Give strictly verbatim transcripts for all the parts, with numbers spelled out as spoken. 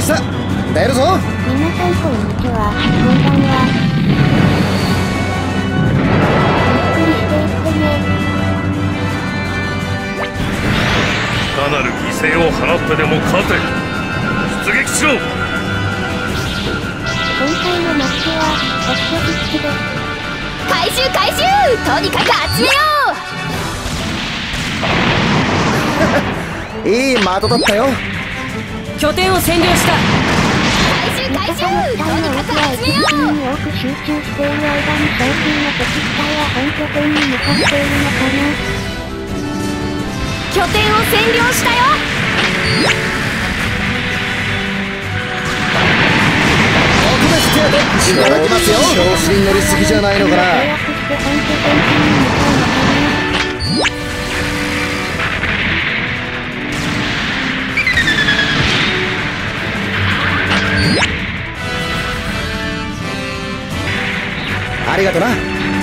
した。出るぞ。 皆さんこんにちは。こんばんは。ゆっくりしていってね。 いかなる犠牲を払ってでも勝て。出撃しろ。 今回のマッチはホットピッチです。 回収回収、とにかく集めよういい的だったよ。 拠点を占領した。 回収回収、とにかく集めよう。 に多く集中している間に小数の敵機体は本拠点に向かっているのかな。 拠点を占領したよ。 いただきますよ。調子に乗りすぎじゃないのかな。ありがとな。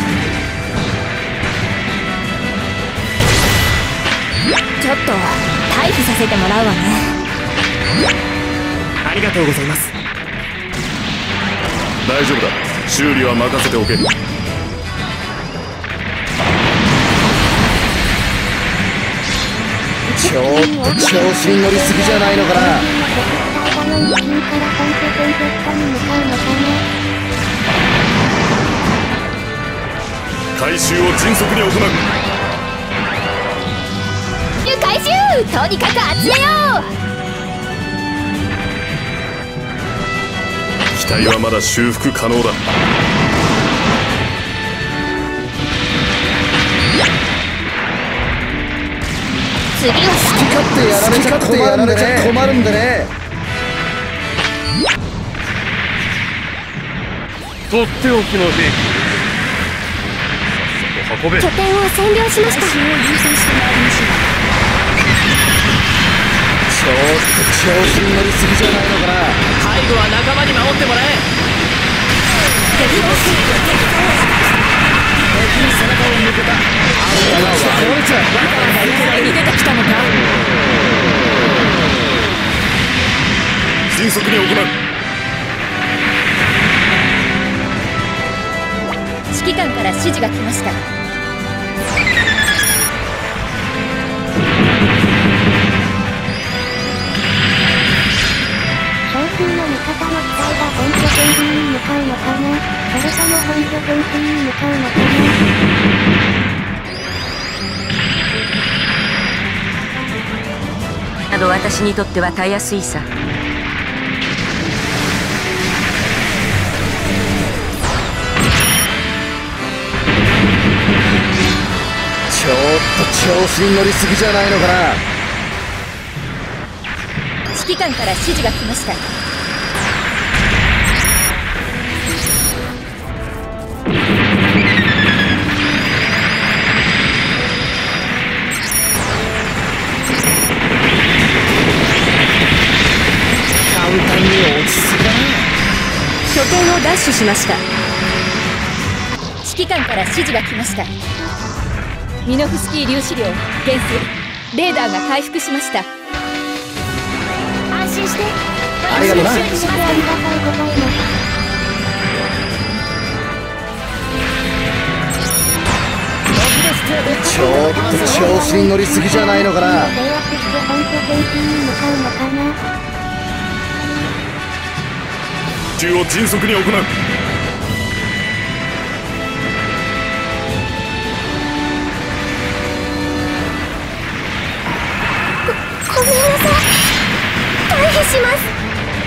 ちょっと退避させてもらうわね。 ありがとうございます。 大丈夫だ。修理は任せておけ。 ちょっと調子に乗りすぎじゃないのかな。 回収を迅速に行う。 回収、とにかく集めよう。 機体はまだ修復可能だ。 次は好き勝手やられちゃ困るんでね。困るんでね。 とっておきの兵器。さっさと運べ。 拠点を占領しました。 ちょっと調子に乗りすぎじゃないのかな。 背後は仲間に守ってもらえ。 敵に背中を向けた。あの倒れちゃう。 前に出てきたのか。 迅速に行う。 指揮官から指示が来ました。 少数の味方の機体が本拠点付近に向かうのかな。それとも本拠点付近に向かうのかな。 など私にとってはたやすいさ。 ちょっと調子に乗りすぎじゃないのかな。 指揮官から指示が来ました。 簡単に落ちすぎだな。 拠点を奪取しました。 指揮官から指示が来ました。ミノフスキー粒子量減衰、レーダーが回復しました。安心して。 ありがとうな。 ありがとうございます。 ちょっと調子に乗りすぎじゃないのかな。 制圧して本拠点付近に向かうのかな。 補充を迅速に行う。 ごめんなさい。退避します。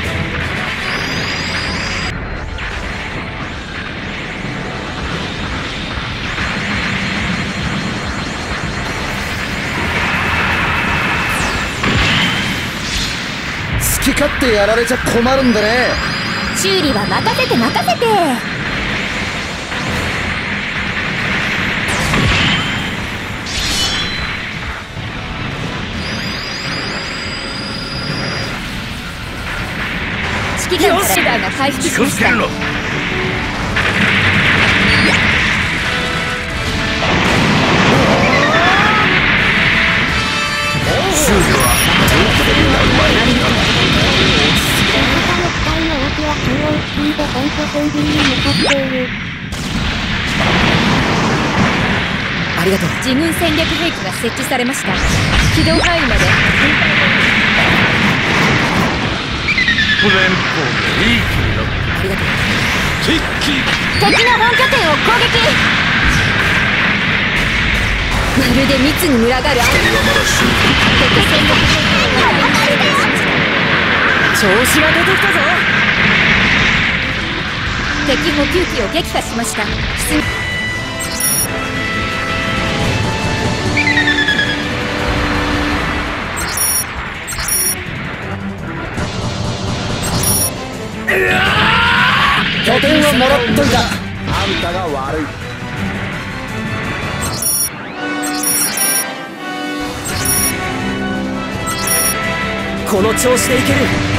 好き勝手やられちゃ困るんでね。 修理は任せて任せて。指揮官からレーダーが回復しました。 修理は所準備に向かっている。 ありがとう。 自軍戦略兵器が設置されました。起動範囲まで連邦がいい気になってありがとう。 敵機敵の本拠点を攻撃。まるで密に群がる敵戦略兵器の破壊に成功しました。 調子が出てきたぞ。 敵補給機を撃破しました。出拠点はもらっといた。あんたが悪い。 この調子でいける。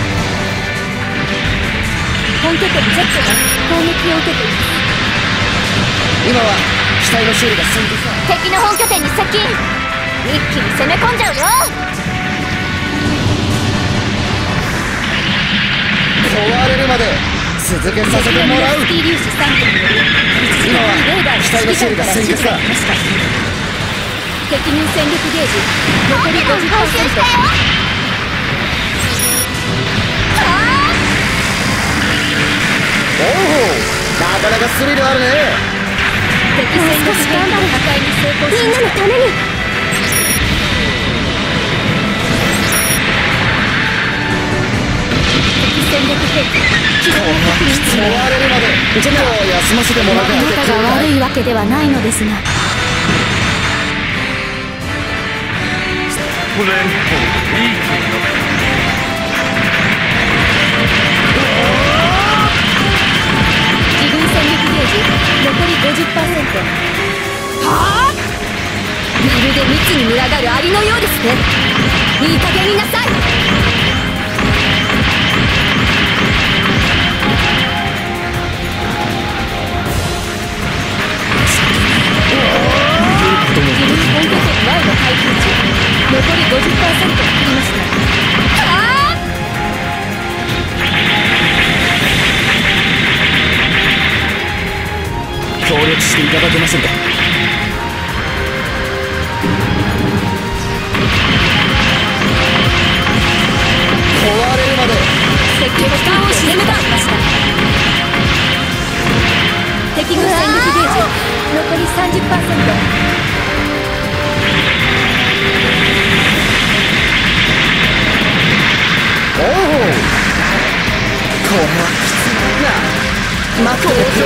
本拠点 Z が攻撃を受けています。 今は機体の修理が進んでさ。 敵の本拠点に接近。一気に攻め込んじゃうよ。 壊れるまで続けさせてもらう。 スキー粒子さんけんにより一時的今はにレーダーの機体の修理が先決だ。 指示が来ました。敵軍戦力ゲージ残り ごじゅっパーセント。 おお、なかなかスリルあるね。 敵戦力兵器の破壊に成功しました。みんなのために。敵戦略兵器起動を確認中。 壊れるまでちょっと休ませてもらうか。 あなたが悪いわけではないのですが。 連邦がいい気になって自軍戦力ゲージ残り ごじゅっパーセント。はあ、まるで密に群がるアリのようですね。いい加減になさい。自分本拠点 Y の配給値残り ごじゅっパーセント を切りました。はあ、 協力していただけませんか。 壊れるまで敵の蓋を閉めたしました。敵軍戦力ゲージ残り さんじゅっパーセント。 おお、これはきついな。待っててくれ。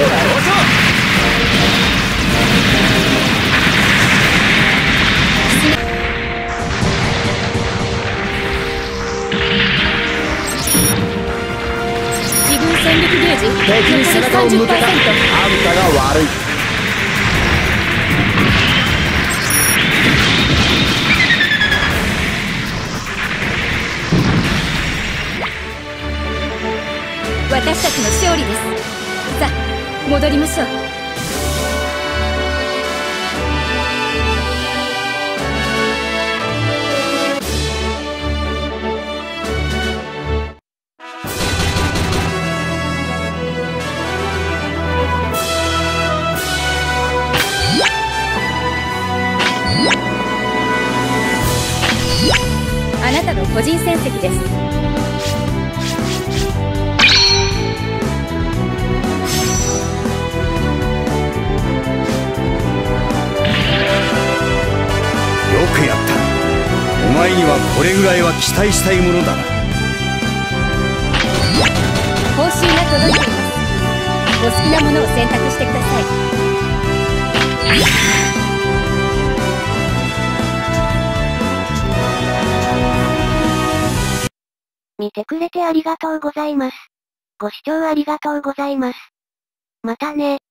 自軍戦力ゲージ敵に背中を向けた。あんたが悪い。 私たちの勝利です。さあ戻りましょう。あなたの個人戦績です。 よくやった。お前にはこれぐらいは期待したいものだな。 報酬が届いています。お好きなものを選択してください。 見てくれてありがとうございます。ご視聴ありがとうございます。またね。